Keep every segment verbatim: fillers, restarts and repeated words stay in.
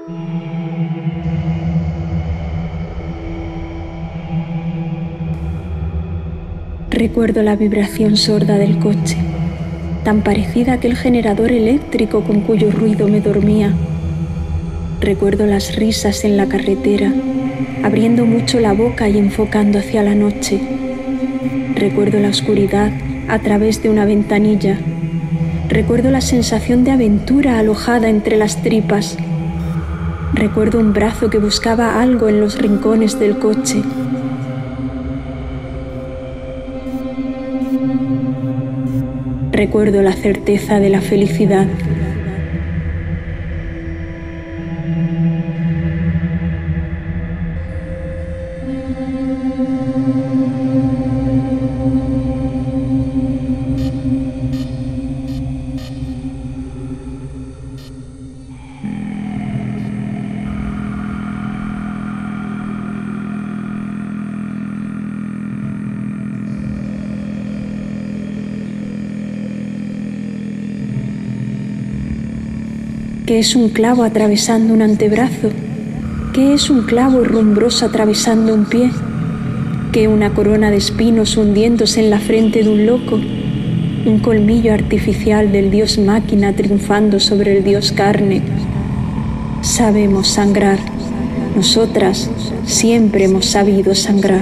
Recuerdo la vibración sorda del coche, tan parecida a aquel generador eléctrico con cuyo ruido me dormía. Recuerdo las risas en la carretera, abriendo mucho la boca y enfocando hacia la noche. Recuerdo la oscuridad a través de una ventanilla. Recuerdo la sensación de aventura alojada entre las tripas. Recuerdo un brazo que buscaba algo en los rincones del coche. Recuerdo la certeza de la felicidad. ¿Qué es un clavo atravesando un antebrazo? ¿Qué es un clavo rumbroso atravesando un pie? ¿Qué una corona de espinos hundiéndose en la frente de un loco? ¿Un colmillo artificial del dios máquina triunfando sobre el dios carne? Sabemos sangrar. Nosotras siempre hemos sabido sangrar.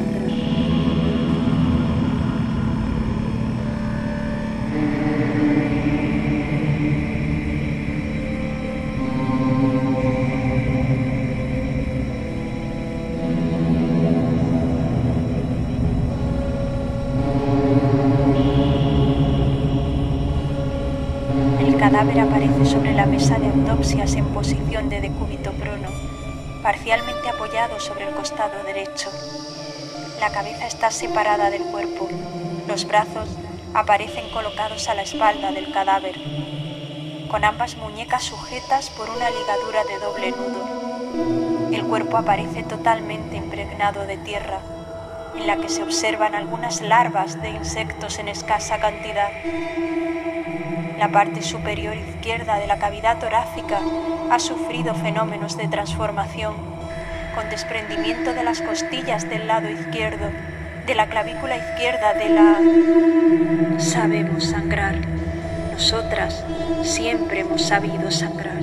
El cadáver aparece sobre la mesa de autopsias en posición de decúbito prono, parcialmente apoyado sobre el costado derecho. La cabeza está separada del cuerpo. Los brazos aparecen colocados a la espalda del cadáver, con ambas muñecas sujetas por una ligadura de doble nudo. El cuerpo aparece totalmente impregnado de tierra, en la que se observan algunas larvas de insectos en escasa cantidad. La parte superior izquierda de la cavidad torácica ha sufrido fenómenos de transformación, con desprendimiento de las costillas del lado izquierdo, de la clavícula izquierda de la... Sabemos sangrar. Nosotras siempre hemos sabido sangrar.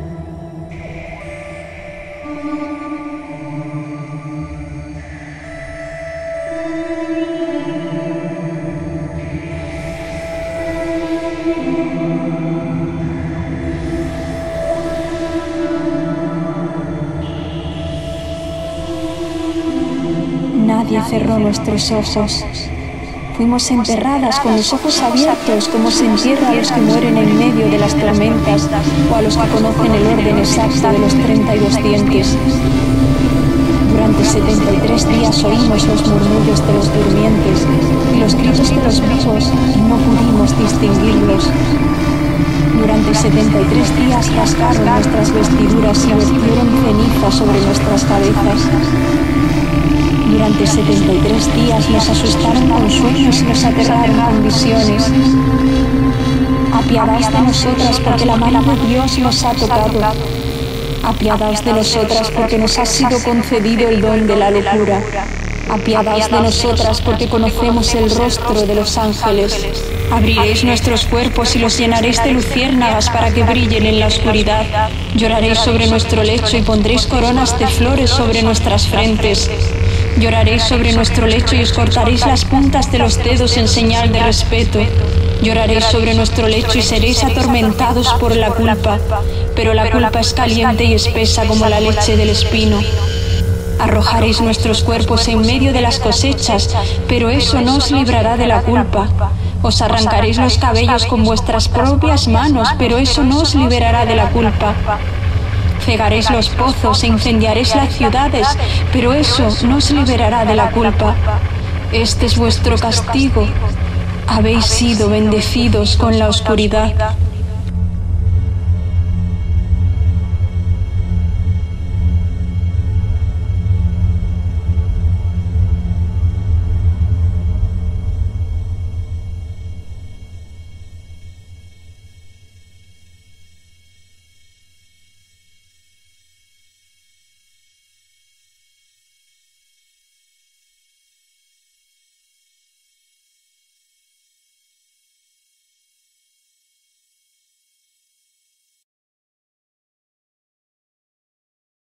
Nadie cerró nuestros ojos. Fuimos enterradas con los ojos abiertos, como se entierra a los que mueren en medio de las tormentas o a los que conocen el orden exacto de los treinta y dos dientes. Durante setenta y tres días oímos los murmullos de los durmientes y los gritos de los vivos y no pudimos distinguirlos. Durante setenta y tres días rasgaron nuestras vestiduras y vertieron ceniza sobre nuestras cabezas. Durante setenta y tres días nos asustaron con sueños y nos aterraron con visiones. Apiadaos de nosotras porque la mano de Dios nos ha tocado. Apiadaos de nosotras porque nos ha sido concedido el don de la locura. Apiadaos de nosotras porque conocemos el rostro de los ángeles. Abriréis nuestros cuerpos y los llenaréis de luciérnagas para que brillen en la oscuridad. Lloraréis sobre nuestro lecho y pondréis coronas de flores sobre nuestras frentes. Lloraréis sobre nuestro lecho y os cortaréis las puntas de los dedos en señal de respeto. Lloraréis sobre nuestro lecho y seréis atormentados por la culpa, pero la culpa es caliente y espesa como la leche del espino. Arrojaréis nuestros cuerpos en medio de las cosechas, pero eso no os librará de la culpa. Os arrancaréis los cabellos con vuestras propias manos, pero eso no os liberará de la culpa. Cegaréis los pozos e incendiaréis las ciudades, pero eso no os liberará de la culpa. Este es vuestro castigo. Habéis sido bendecidos con la oscuridad.